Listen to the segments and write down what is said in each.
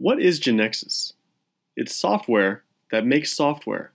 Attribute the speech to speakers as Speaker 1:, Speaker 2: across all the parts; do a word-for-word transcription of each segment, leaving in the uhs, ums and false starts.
Speaker 1: What is GeneXus? It's software that makes software.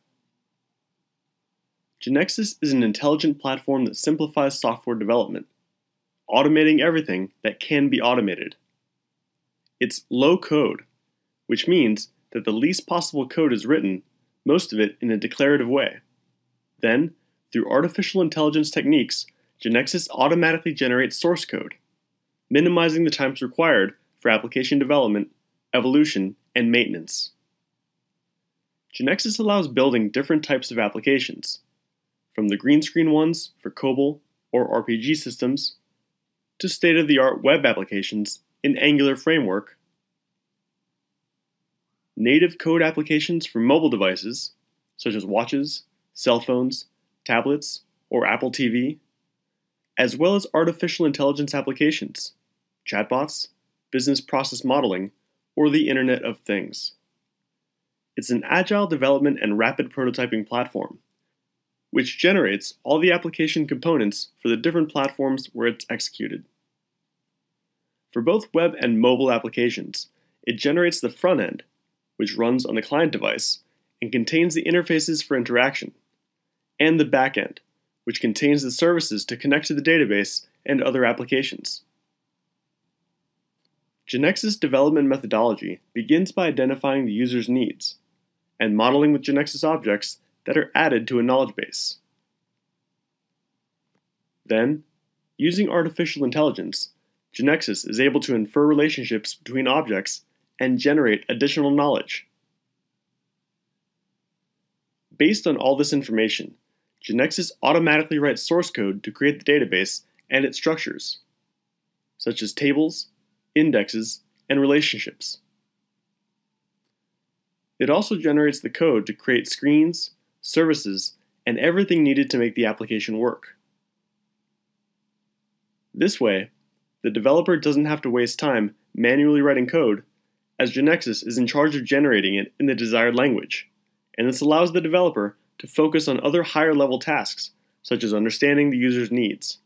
Speaker 1: GeneXus is an intelligent platform that simplifies software development, automating everything that can be automated. It's low code, which means that the least possible code is written, most of it in a declarative way. Then, through artificial intelligence techniques, GeneXus automatically generates source code, minimizing the times required for application development, evolution, and maintenance. GeneXus allows building different types of applications, from the green screen ones for COBOL or R P G systems, to state-of-the-art web applications in Angular framework, native code applications for mobile devices, such as watches, cell phones, tablets, or Apple T V, as well as artificial intelligence applications, chatbots, business process modeling, or the Internet of Things. It's an agile development and rapid prototyping platform, which generates all the application components for the different platforms where it's executed. For both web and mobile applications, it generates the front end, which runs on the client device and contains the interfaces for interaction, and the back end, which contains the services to connect to the database and other applications. GeneXus development methodology begins by identifying the user's needs and modeling with Genexis objects that are added to a knowledge base. Then, using artificial intelligence, GeneXus is able to infer relationships between objects and generate additional knowledge. Based on all this information, GeneXus automatically writes source code to create the database and its structures, such as tables, indexes, and relationships. It also generates the code to create screens, services, and everything needed to make the application work. This way, the developer doesn't have to waste time manually writing code, as GeneXus is in charge of generating it in the desired language, and this allows the developer to focus on other higher-level tasks, such as understanding the user's needs.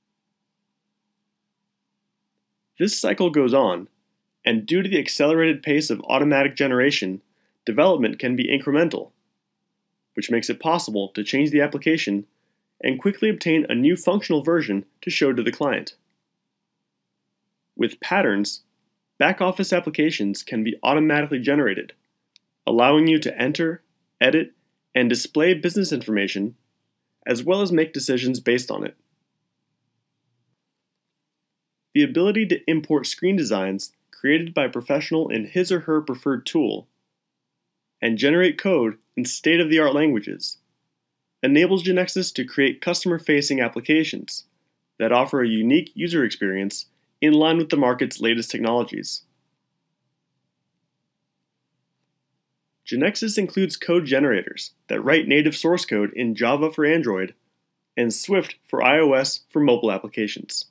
Speaker 1: This cycle goes on, and due to the accelerated pace of automatic generation, development can be incremental, which makes it possible to change the application and quickly obtain a new functional version to show to the client. With patterns, back-office applications can be automatically generated, allowing you to enter, edit, and display business information, as well as make decisions based on it. The ability to import screen designs created by a professional in his or her preferred tool and generate code in state-of-the-art languages enables GeneXus to create customer-facing applications that offer a unique user experience in line with the market's latest technologies. GeneXus includes code generators that write native source code in Java for Android and Swift for iOS for mobile applications.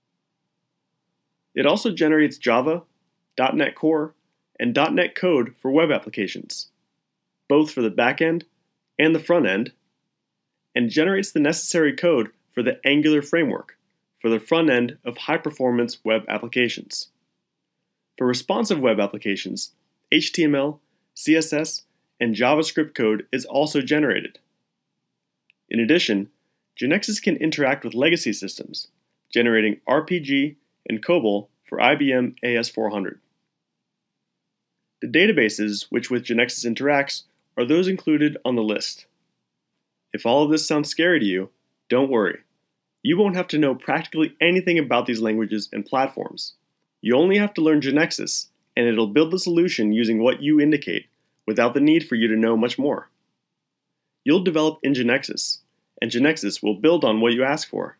Speaker 1: It also generates Java, dot net Core, and dot net code for web applications, both for the back end and the front end, and generates the necessary code for the Angular framework for the front end of high-performance web applications. For responsive web applications, H T M L, C S S, and JavaScript code is also generated. In addition, GeneXus can interact with legacy systems, generating R P G and COBOL for I B M A S four hundred. The databases which with GeneXus interacts are those included on the list. If all of this sounds scary to you, don't worry. You won't have to know practically anything about these languages and platforms. You only have to learn GeneXus, and it'll build the solution using what you indicate, without the need for you to know much more. You'll develop in GeneXus, and GeneXus will build on what you ask for.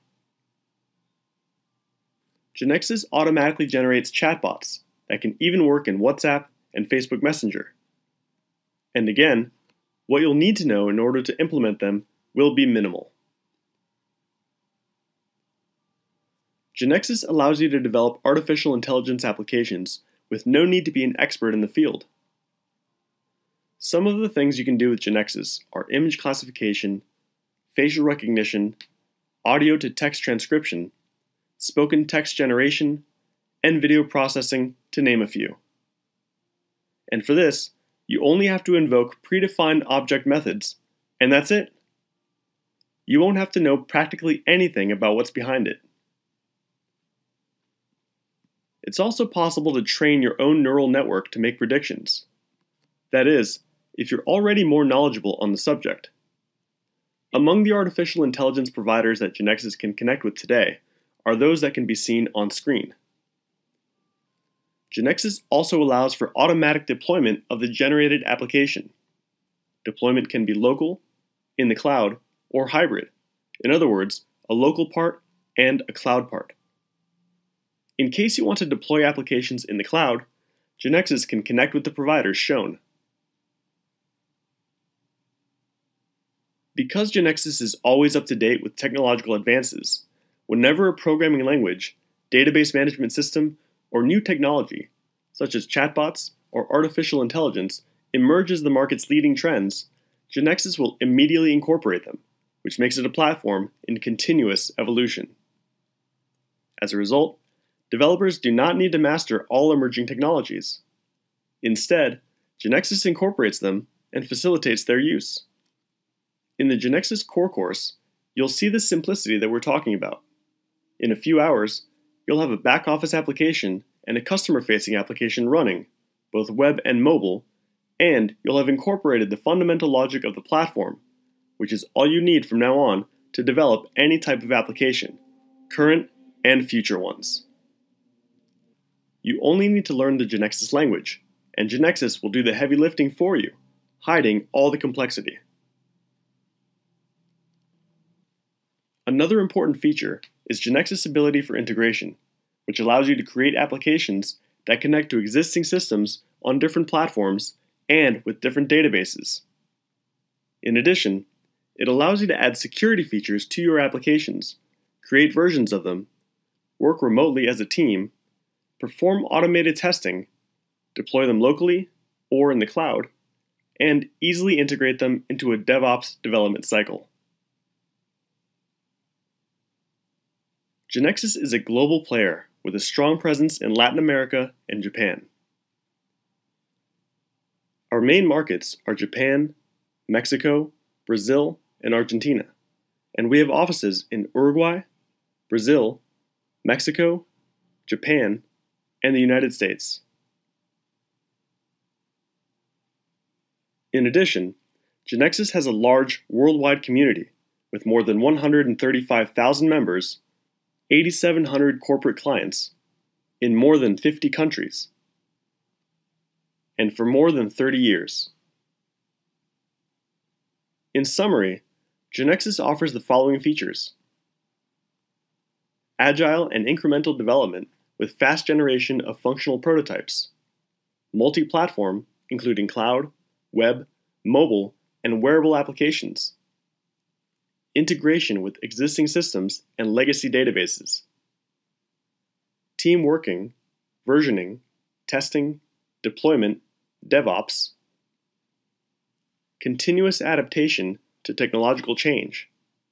Speaker 1: GeneXus automatically generates chatbots that can even work in WhatsApp and Facebook Messenger. And again, what you'll need to know in order to implement them will be minimal. GeneXus allows you to develop artificial intelligence applications with no need to be an expert in the field. Some of the things you can do with GeneXus are image classification, facial recognition, audio to text transcription, spoken text generation, and video processing, to name a few. And for this, you only have to invoke predefined object methods, and that's it. You won't have to know practically anything about what's behind it. It's also possible to train your own neural network to make predictions. That is, if you're already more knowledgeable on the subject. Among the artificial intelligence providers that Genexis can connect with today are those that can be seen on screen. Genexis also allows for automatic deployment of the generated application. Deployment can be local, in the cloud, or hybrid. In other words, a local part and a cloud part. In case you want to deploy applications in the cloud, Genexis can connect with the providers shown. Because Genexis is always up to date with technological advances, whenever a programming language, database management system, or new technology, such as chatbots or artificial intelligence, emerges the market's leading trends, Genexis will immediately incorporate them, which makes it a platform in continuous evolution. As a result, developers do not need to master all emerging technologies. Instead, Genexis incorporates them and facilitates their use. In the Genexis core course, you'll see the simplicity that we're talking about. In a few hours, you'll have a back-office application and a customer-facing application running, both web and mobile, and you'll have incorporated the fundamental logic of the platform, which is all you need from now on to develop any type of application, current and future ones. You only need to learn the Genexis language, and Genexis will do the heavy lifting for you, hiding all the complexity. Another important feature is Genexis' ability for integration, which allows you to create applications that connect to existing systems on different platforms and with different databases. In addition, it allows you to add security features to your applications, create versions of them, work remotely as a team, perform automated testing, deploy them locally or in the cloud, and easily integrate them into a DevOps development cycle. Genexis is a global player with a strong presence in Latin America and Japan. Our main markets are Japan, Mexico, Brazil, and Argentina, and we have offices in Uruguay, Brazil, Mexico, Japan, and the United States. In addition, Genexis has a large worldwide community with more than one hundred thirty-five thousand members, eight thousand seven hundred corporate clients, in more than fifty countries, and for more than thirty years. In summary, Genexis offers the following features: agile and incremental development with fast generation of functional prototypes, multi-platform, including cloud, web, mobile, and wearable applications, integration with existing systems and legacy databases, team working, versioning, testing, deployment, DevOps, continuous adaptation to technological change,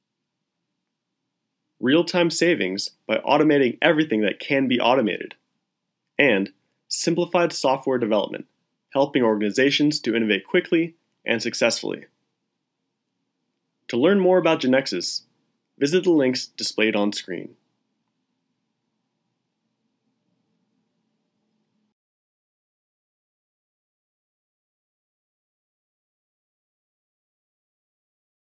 Speaker 1: real-time savings by automating everything that can be automated, and simplified software development, helping organizations to innovate quickly and successfully. To learn more about Genexis, visit the links displayed on screen.